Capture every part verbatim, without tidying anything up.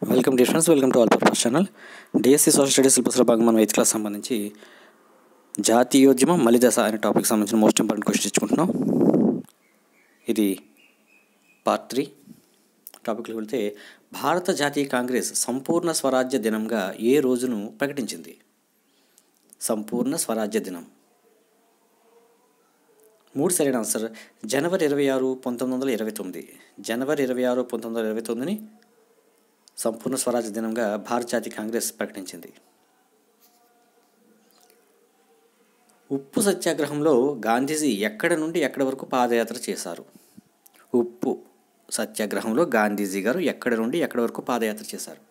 Welcome dear friends, welcome to all purpose channel. DSC social studies సిలబస్లో భాగంగా మనం eighth class సంబంధించి జాతీయోద్యమం మలిదశ అనే టాపిక్ సంబంధించిన మోస్ట్ ఇంపార్టెంట్ క్వశ్చన్ ఇచ్చుకుంటున్నాం. ఇది పార్ట్ త్రీ. టాపిక్లో వెళ్తే, భారత జాతీయ కాంగ్రెస్ సంపూర్ణ స్వరాజ్య దినంగా ఏ రోజును ప్రకటించింది? సంపూర్ణ స్వరాజ్య దినం. మూడు సరైన ఆన్సర్ జనవరి ఇరవై ఆరు పంతొమ్మిది వందల ఇరవై తొమ్మిది జనవరి ఇరవై ఆరు పంతొమ్మిది వందల ఇరవై తొమ్మిదిని సంపూర్ణ స్వరాజ్య దినంగా భారత జాతీయ కాంగ్రెస్ ప్రకటించింది. ఉప్పు సత్యాగ్రహంలో గాంధీజీ ఎక్కడ నుండి ఎక్కడి వరకు పాదయాత్ర చేశారు? ఉప్పు సత్యాగ్రహంలో గాంధీజీ గారు ఎక్కడి నుండి ఎక్కడి వరకు పాదయాత్ర చేశారు?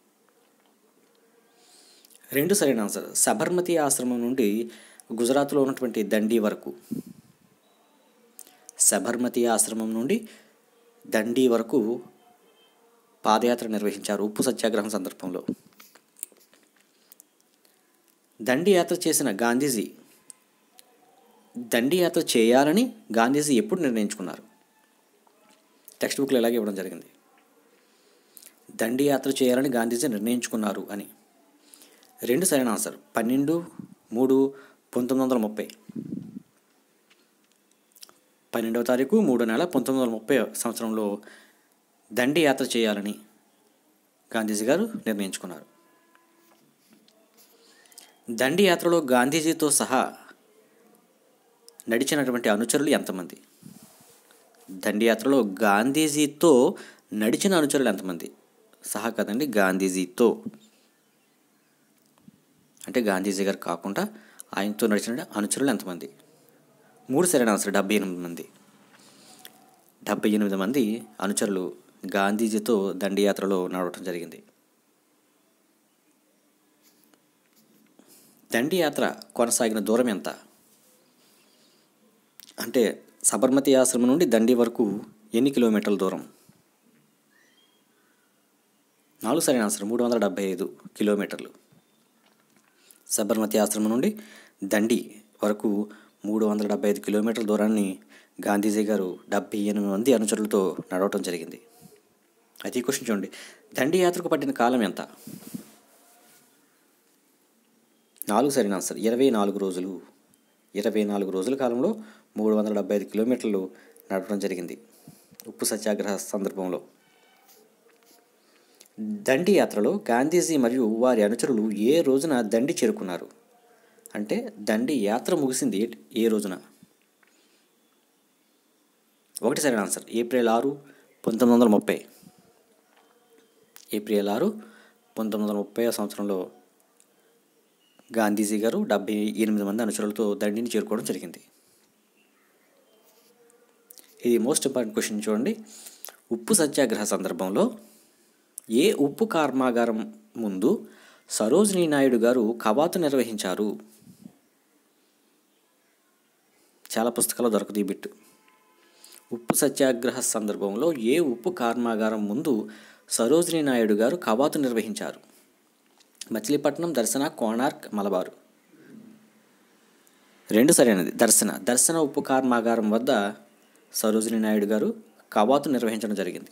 రెండు సరైన ఆన్సర్ సబర్మతి ఆశ్రమం నుండి గుజరాత్లో ఉన్నటువంటి దండి వరకు. సబర్మతి ఆశ్రమం నుండి దండి వరకు పాదయాత్ర నిర్వహించారు ఉప్పు సత్యాగ్రహం సందర్భంలో. దండి యాత్ర చేసిన గాంధీజీ దండి యాత్ర చేయాలని గాంధీజీ ఎప్పుడు నిర్ణయించుకున్నారు? టెక్స్ట్ బుక్లో ఇలాగే ఇవ్వడం జరిగింది. దండి యాత్ర చేయాలని గాంధీజీ నిర్ణయించుకున్నారు అని. రెండు సరైన ఆన్సర్ పన్నెండు మూడు పంతొమ్మిది వందల ముప్పై పన్నెండవ తారీఖు మూడో నెల పంతొమ్మిది వందల ముప్పై సంవత్సరంలో దండి యాత్ర చేయాలని గాంధీజీ గారు నిర్ణయించుకున్నారు. దండి యాత్రలో గాంధీజీతో సహా నడిచినటువంటి అనుచరులు ఎంతమంది? దండి యాత్రలో గాంధీజీతో నడిచిన అనుచరులు ఎంతమంది? సహా కదండి, గాంధీజీతో అంటే గాంధీజీ గారు కాకుండా ఆయనతో నడిచిన అనుచరులు ఎంతమంది? మూడు సరైన ఆన్సర్ డెబ్బై ఎనిమిది మంది డెబ్బై ఎనిమిది మంది అనుచరులు గాంధీజీతో దండి యాత్రలో నడవటం జరిగింది. దండి యాత్ర కొనసాగిన దూరం ఎంత? అంటే సబర్మతి ఆశ్రమం నుండి దండి వరకు ఎన్ని కిలోమీటర్ల దూరం? నాలుగు సరైన ఆన్సర్ మూడు వందల డెబ్బై ఐదు కిలోమీటర్లు. సబర్మతి ఆశ్రమం నుండి దండి వరకు మూడు వందల డెబ్బై ఐదు కిలోమీటర్ల దూరాన్ని గాంధీజీ గారు డెబ్బై ఎనిమిది మంది అనుచరులతో నడవటం జరిగింది. అయితే ఈ క్వశ్చన్ చూడండి, దండి యాత్రకు పట్టిన కాలం ఎంత? నాలుగు సరైన ఆన్సర్ ఇరవై నాలుగు రోజులు ఇరవై నాలుగు రోజుల కాలంలో మూడు వందల డెబ్బై ఐదు కిలోమీటర్లు నడవడం జరిగింది ఉప్పు సత్యాగ్రహ సందర్భంలో. దండి యాత్రలో గాంధీజీ మరియు వారి అనుచరులు ఏ రోజున దండి చేరుకున్నారు? అంటే దండి యాత్ర ముగిసింది ఏ రోజున? ఒకటి సరైన ఆన్సర్ ఏప్రిల్ ఆరు పంతొమ్మిది వందల ముప్పై ఏప్రిల్ ఆరు పంతొమ్మిది వందల ముప్పై సంవత్సరంలో గాంధీజీ గారు డెబ్బై ఎనిమిది మంది అనుచరులతో దండిని చేరుకోవడం జరిగింది. ఇది మోస్ట్ ఇంపార్టెంట్ క్వశ్చన్ చూడండి. ఉప్పు సత్యాగ్రహ సందర్భంలో ఏ ఉప్పు కర్మాగారం ముందు సరోజినీ నాయుడు గారు కవాతు నిర్వహించారు? చాలా పుస్తకాలు దొరకదు ఈ బిట్టు. ఉప్పు సత్యాగ్రహ సందర్భంలో ఏ ఉప్పు కర్మాగారం ముందు సరోజినీ నాయుడు గారు కవాతు నిర్వహించారు? మచిలీపట్నం, దర్శన, కోణార్క్, మలబారు. రెండు సరైనది దర్శన. దర్శన ఉప్పు కర్మాగారం వద్ద సరోజినీ నాయుడు గారు కవాతు నిర్వహించడం జరిగింది.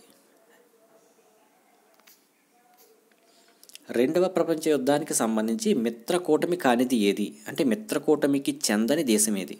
రెండవ ప్రపంచ యుద్ధానికి సంబంధించి మిత్రకూటమి కానిది ఏది? అంటే మిత్రకూటమికి చెందని దేశం ఏది?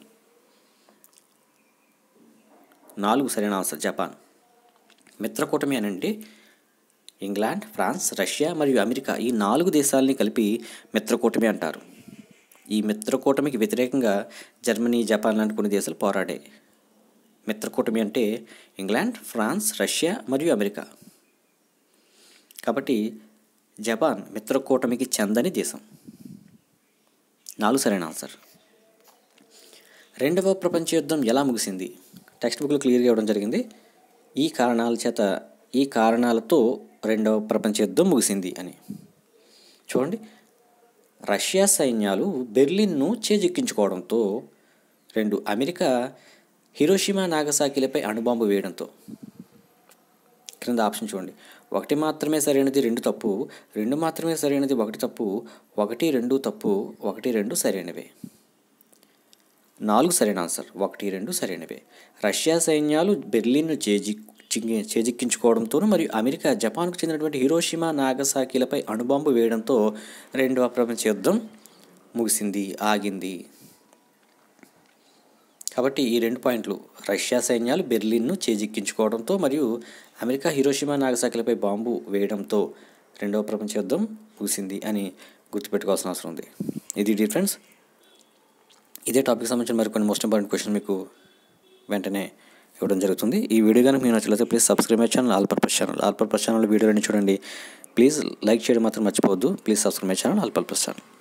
నాలుగు సరైన ఆన్సర్ జపాన్. మిత్రకూటమి అని అంటే ఇంగ్లాండ్, ఫ్రాన్స్, రష్యా మరియు అమెరికా ఈ నాలుగు దేశాలని కలిపి మిత్రకూటమి అంటారు. ఈ మిత్రకూటమికి వ్యతిరేకంగా జర్మనీ, జపాన్ లాంటి కొన్ని దేశాలు పోరాడాయి. మిత్రకూటమి అంటే ఇంగ్లాండ్, ఫ్రాన్స్, రష్యా మరియు అమెరికా. కాబట్టి జపాన్ మిత్రకూటమికి చెందని దేశం. నాలుగు సరైన ఆన్సర్. రెండవ ప్రపంచ యుద్ధం ఎలా ముగిసింది? టెక్స్ట్ బుక్లో క్లియర్గా ఇవ్వడం జరిగింది. ఈ కారణాల చేత ఈ కారణాలతో రెండవ ప్రపంచ యుద్ధం ముగిసింది అని. చూడండి, రష్యా సైన్యాలు బెర్లిన్ను చేజిక్కించుకోవడంతో, రెండు అమెరికా హిరోషిమా, నాగసాకిలపై అణుబాంబు వేయడంతో. క్రింద ఆప్షన్ చూడండి, ఒకటి మాత్రమే సరైనది, రెండు తప్పు, రెండు మాత్రమే సరైనది, ఒకటి తప్పు, ఒకటి రెండు తప్పు, ఒకటి రెండు సరైనవే. నాలుగు సరైన ఆన్సర్ ఒకటి రెండు సరైనవే. రష్యా సైన్యాలు బెర్లిన్ను చేజి చేజిక్కించుకోవడంతో మరియు అమెరికా జపాన్కు చెందినటువంటి హిరోషిమా నాగసాకిలపై అణుబాంబు వేయడంతో రెండవ ప్రపంచ యుద్ధం ముగిసింది, ఆగింది. కాబట్టి ఈ రెండు పాయింట్లు, రష్యా సైన్యాలు బెర్లిన్ను చేజిక్కించుకోవడంతో మరియు అమెరికా హిరోషిమా నాగసాకిలపై బాంబు వేయడంతో రెండవ ప్రపంచ యుద్ధం ముగిసింది అని గుర్తుపెట్టుకోవాల్సిన అవసరం ఉంది. ఇది డిఫరెన్స్. ఇదే టాపిక్ సంబంధించిన మరికొన్ని మోస్ట్ ఇంపార్టెంట్ క్వశ్చన్ మీకు వెంటనే ఇవ్వడం జరుగుతుంది. ఈ వీడియో కానీ మీకు నచ్చినట్లయితే please subscribe my channel all purpose channel all purpose channel వీడియోలన్నీ చూడండి. ప్లీజ్ లైక్ చేయడం మాత్రం మర్చిపోవద్దు. Please subscribe my channel all purpose channel.